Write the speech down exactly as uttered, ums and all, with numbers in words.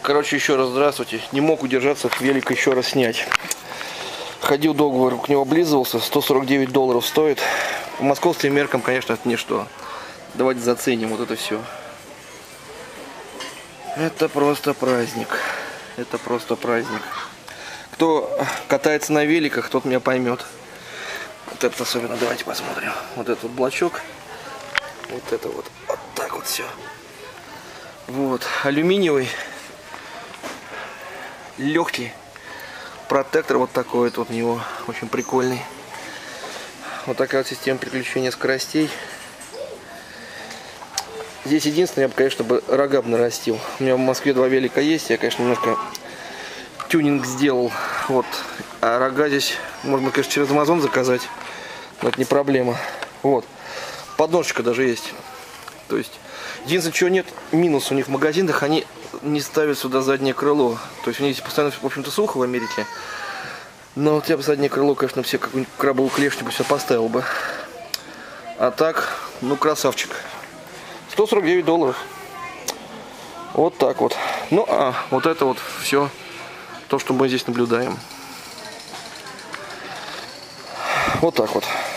Короче, еще раз здравствуйте. Не мог удержаться, велик еще раз снять. Ходил долго, к него облизывался. сто сорок девять долларов стоит. По московским меркам, конечно, это ничто. Давайте заценим вот это все. Это просто праздник. Это просто праздник. Кто катается на великах, тот меня поймет. Вот это особенно, давайте посмотрим. Вот этот вот блочок. Вот это вот. Вот так вот все. Вот. Алюминиевый. Легкий. Протектор вот такой вот у него. Очень прикольный. Вот такая вот система переключения скоростей. Здесь единственное, я бы, конечно, бы рога бы нарастил. У меня в Москве два велика есть. Я, конечно, немножко тюнинг сделал. Вот. А рога здесь можно, конечно, через Amazon заказать. Но это не проблема. Вот. Подножечка даже есть. То есть, единственное, чего нет, минус у них в магазинах, они не ставят сюда заднее крыло. То есть, у них здесь постоянно, в общем-то, сухо в Америке. Но вот я бы заднее крыло, конечно, все какую-нибудь крабовую клешню бы все поставил бы. А так, ну, красавчик. сто сорок девять долларов. Вот так вот. Ну, а вот это вот все, то, что мы здесь наблюдаем. Вот так вот.